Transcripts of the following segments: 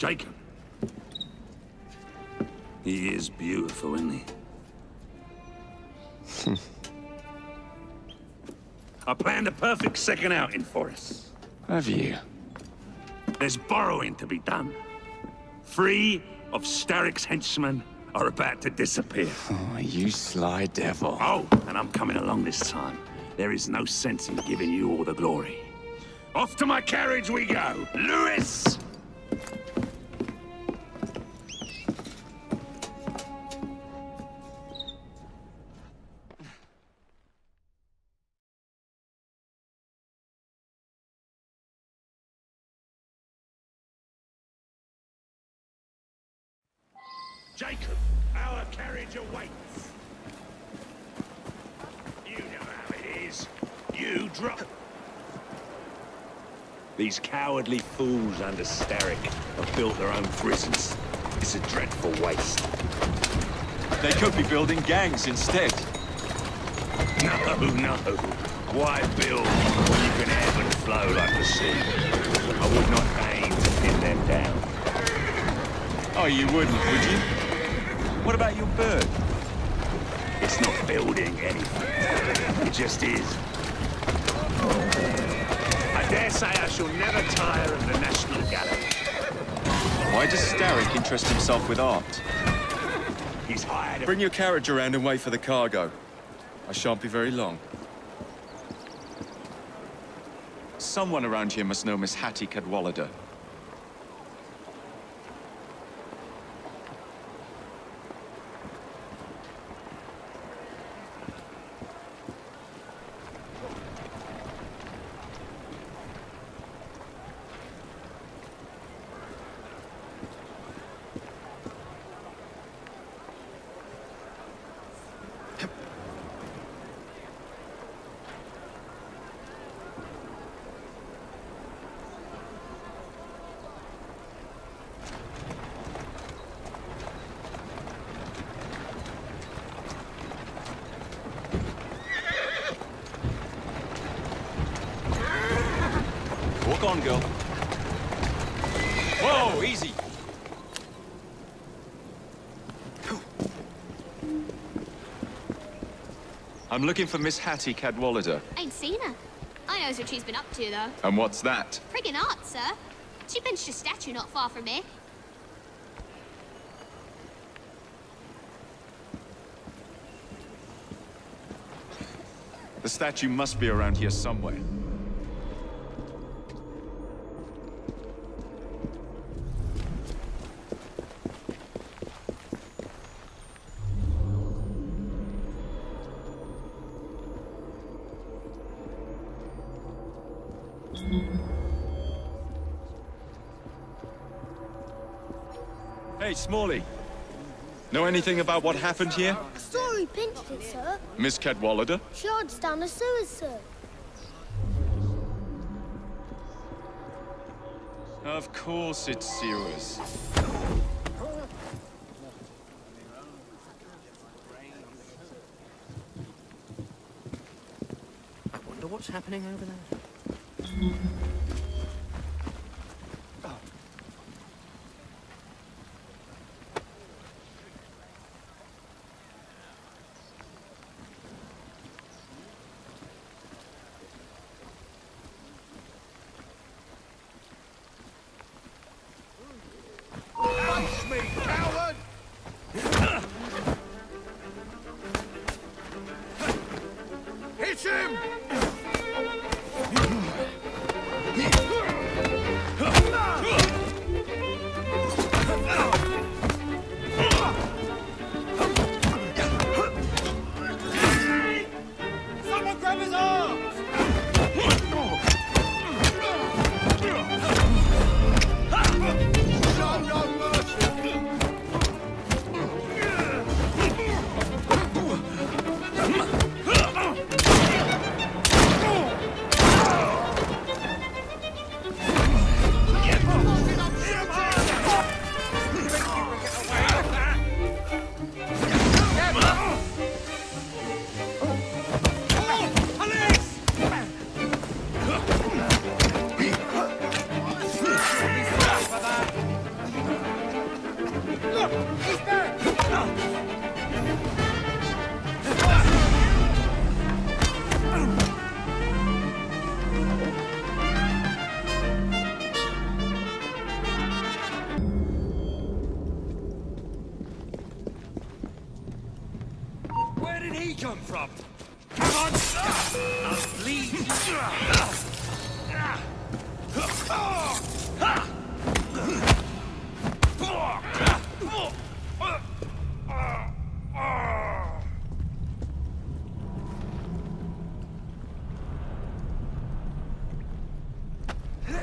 Jacob. He is beautiful, isn't he? I planned a perfect second outing for us. Have you? There's borrowing to be done. 3 of Starrick's henchmen are about to disappear. Oh, you sly devil. Oh, and I'm coming along this time. There is no sense in giving you all the glory. Off to my carriage we go! Lewis! Jacob, our carriage awaits. You know how it is. You drop... These cowardly fools under Starrick have built their own prisons. It's a dreadful waste. They could be building gangs instead. No, no. Why build when you can ebb and flow like the sea? I would not aim to pin them down. Oh, you wouldn't, would you? What about your bird? It's not building anything. It just is. I dare say I shall never tire of the National Gallery. Why does Starrick interest himself with art? He's hired... Bring your carriage around and wait for the cargo. I shan't be very long. Someone around here must know Miss Hattie Cadwallader. Walk on, girl. Whoa, easy. I'm looking for Miss Hattie Cadwallader. Ain't seen her. I knows what she's been up to, though. And what's that? Friggin' art, sir. She pinched a statue not far from here. The statue must be around here somewhere. Hey, Smalley. Know anything about what happened here? I saw who pinched it, sir. Miss Cadwallader? She hides down the sewers, sir. Of course it's sewers. I wonder what's happening over there. Punch me, coward! Hit him! Someone grab his arms!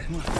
Come on.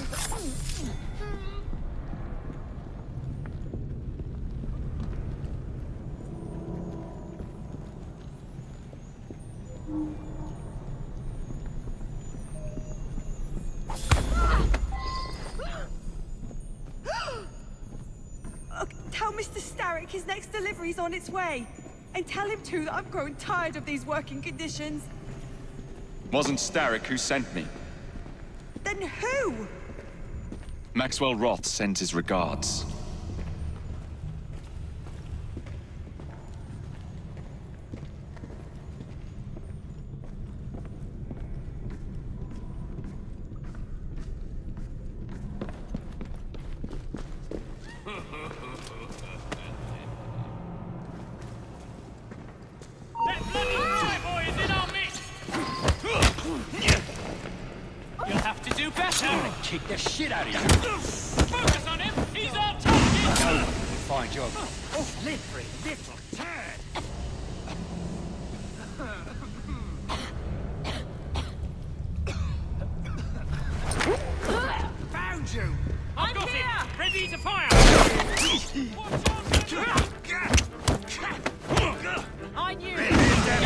Tell Mr. Starrick his next delivery's on its way. And tell him too that I'm growing tired of these working conditions. Wasn't Starrick who sent me. Then who? Maxwell Roth sends his regards. That bloody boy is in our midst! You'll have to do better! I'm gonna kick the shit out of you! Focus on him! He's our target! Fine job. Oh, slippery little turd! Found you! I've got him! Ready to fire! I knew it!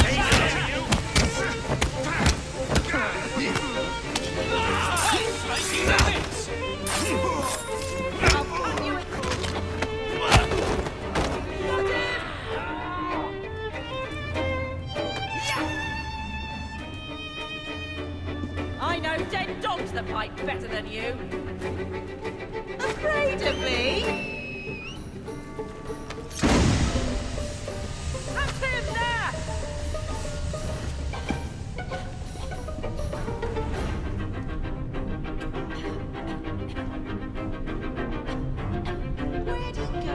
I know dead dogs that bite better than you. Afraid of me? That's him there! Where'd he go?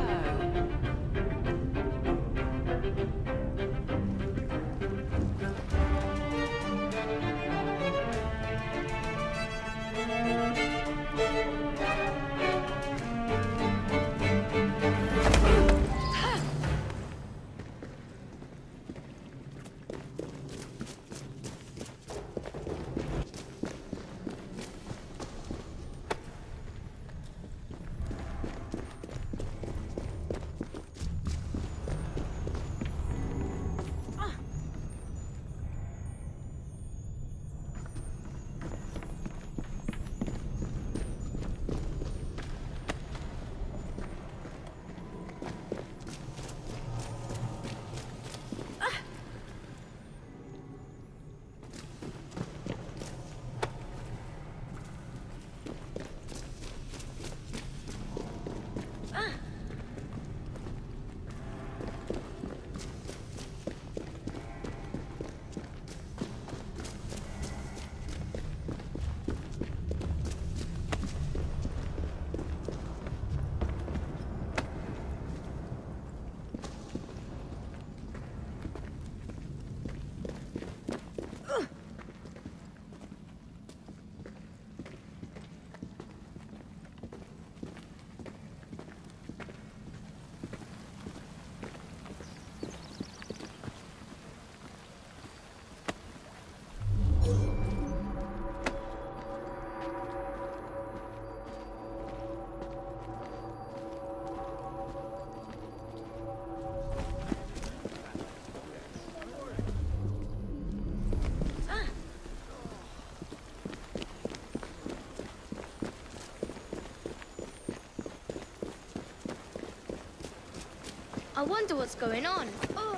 I wonder what's going on. Oh.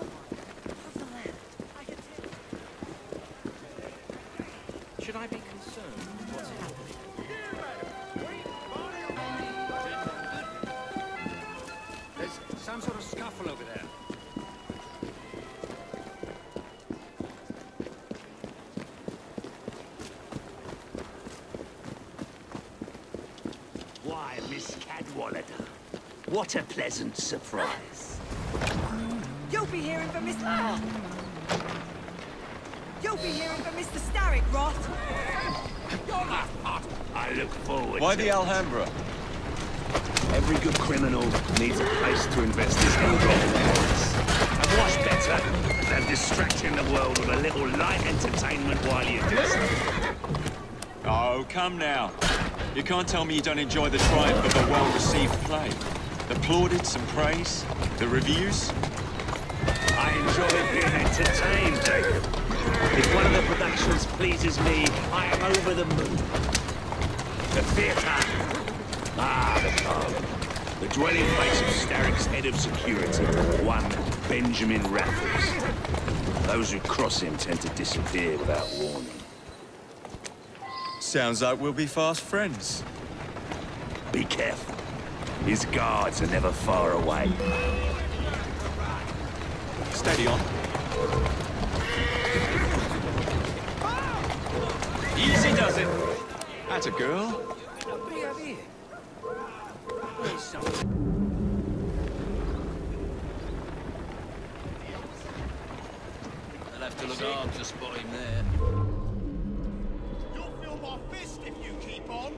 Should I be concerned with what's happening? There's some sort of scuffle over there. Why, Miss Cadwallader, what a pleasant surprise. You'll be hearing from Mr. You'll be hearing from Mr. Starrick, Roth. I look forward Why to the Alhambra? Every good criminal needs a place to invest his ill-gotten earnings. And what's better than distracting the world with a little light entertainment while you do so? Oh, come now. You can't tell me you don't enjoy the triumph of a well-received play. The plaudits and praise, the reviews. I enjoy being entertained, Jacob. If one of the productions pleases me, I am over the moon. The theatre. Ah, the parlour. The dwelling place of Starrick's head of security, one Benjamin Raffles. Those who cross him tend to disappear without warning. Sounds like we'll be fast friends. Be careful. His guards are never far away. Steady on. Easy does it. That's a girl. I'll have to look hard to spot him there. You'll feel my fist if you keep on.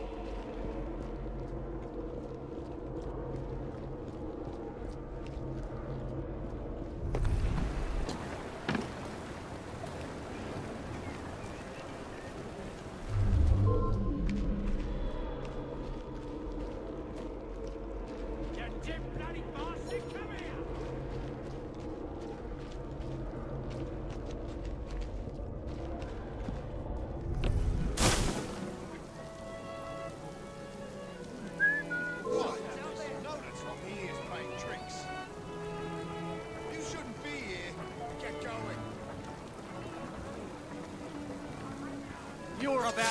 You're about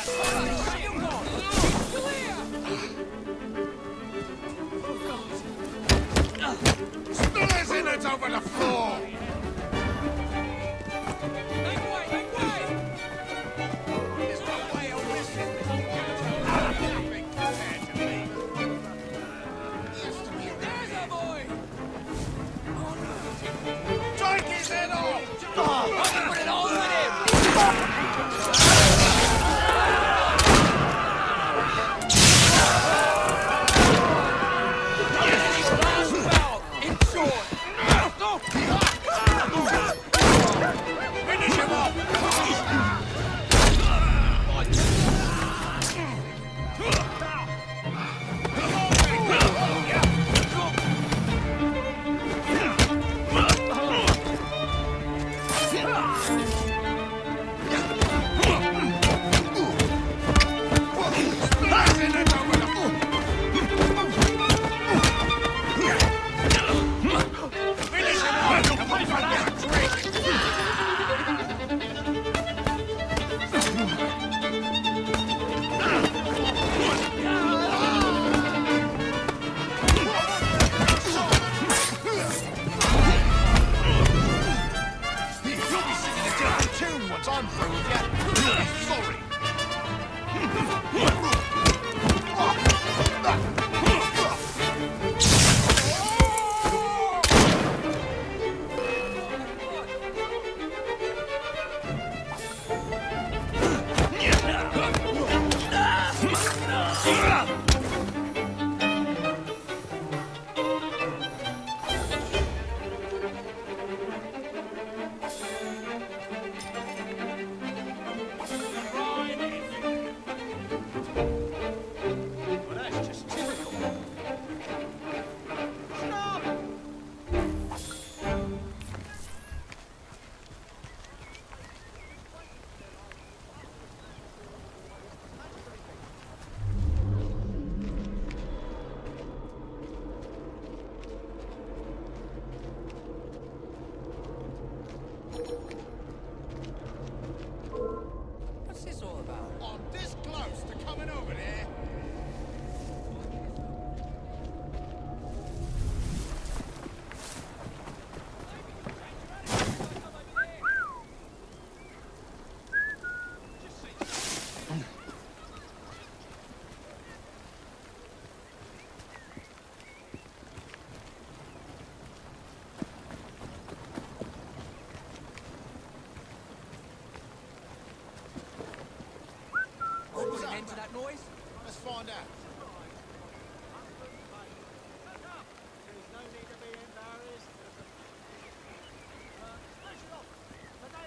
Still isn't it over the floor? Make way, make way! There's no way of missing. Nothing compared to me. Used to be There's a boy! Take his head off! Put it all in him! Finish him off! I'm through with you. Sorry. What's this all about? I'm this close to coming over there. Put an end to that noise? Let's find out.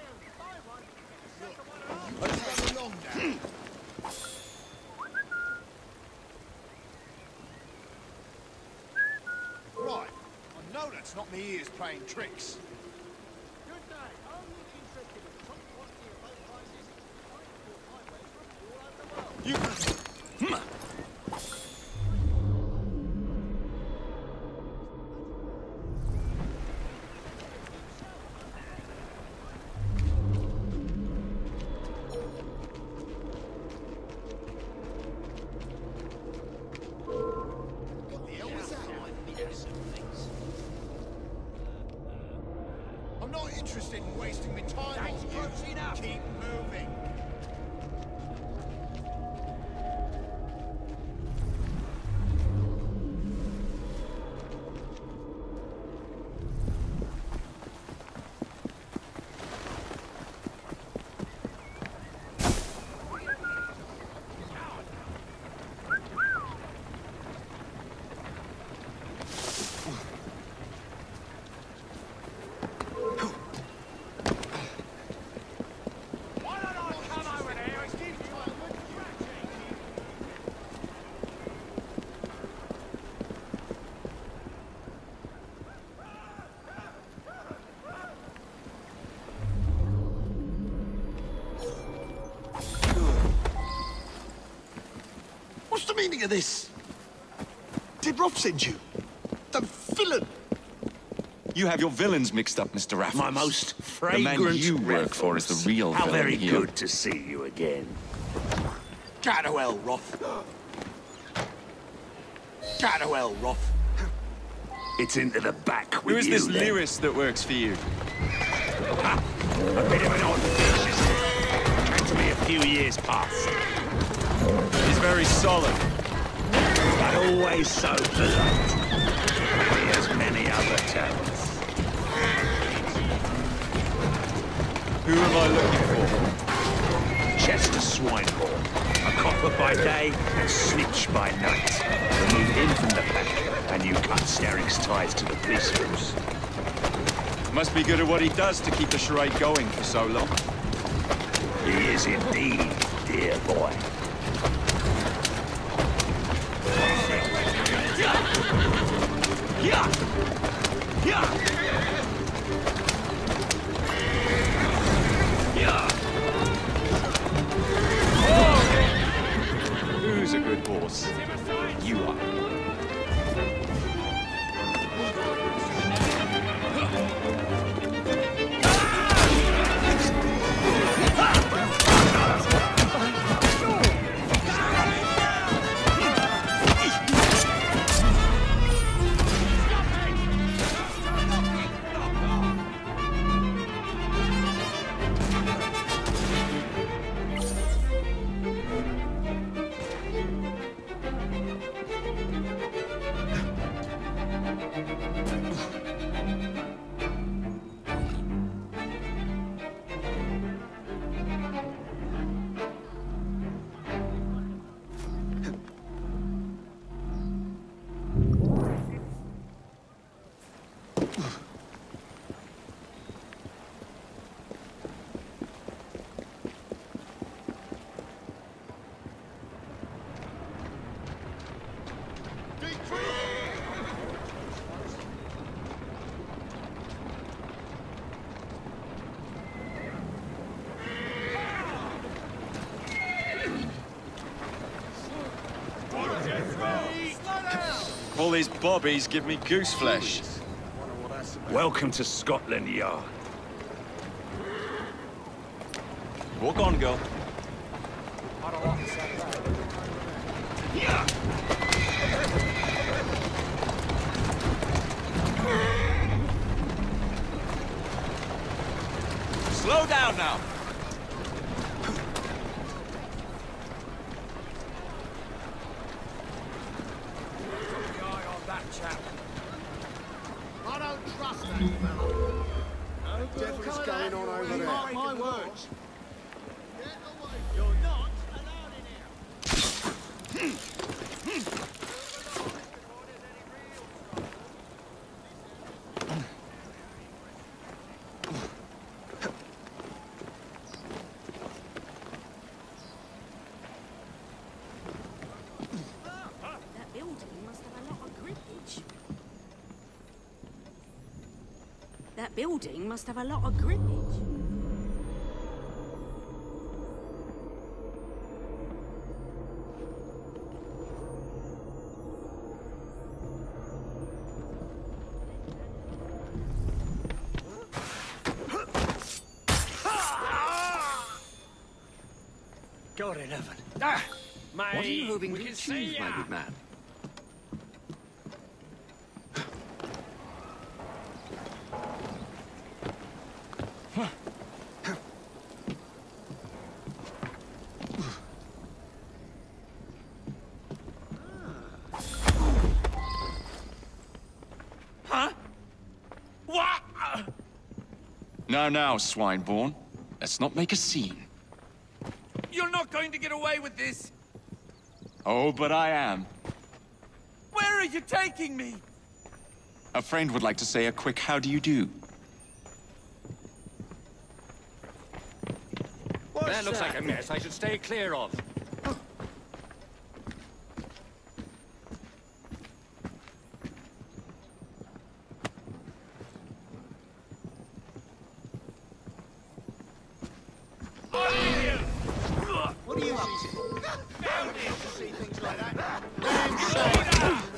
Let's run along now. It's not me ears playing tricks. You... I'm not interested in wasting my time on you. Keep moving. What's the meaning of this? Did Roth send you? The villain! You have your villains mixed up, Mr. Raffles. My most The fragrant man you work for is the real How villain very here. good to see you again. Go to hell, Roth. Go to hell, Roth. It's into the back with Who is you, this then. Lewis that works for you? Ha! A bit of an odd fish, isn't it? Came to me a few years past. He's very solid. But always so polite. He has many other talents. Who am I looking for? Chester Swinehorn. A copper by day and snitch by night. Remove him from the pack, and you cut Starrick's ties to the police force. Must be good at what he does to keep the charade going for so long. He is indeed, dear boy. Yeah! Yeah! Yeah! Who's a good horse? You are. All these bobbies give me goose flesh. Welcome to Scotland Yard. Walk on, girl. Yeah! Slow down now. I don't trust that fella. No devil's going on over there. Mark my words. Get away. You're not allowed in here. That building must have a lot of grippage. God in heaven. Ah! What are you hoping to we can see achieve, my ya. good man? Huh? What? Now, Swineborn. Let's not make a scene. You're not going to get away with this. Oh, but I am. Where are you taking me? A friend would like to say a quick how do you do. That looks like a mess I should stay clear of. What are you up to? See things like that?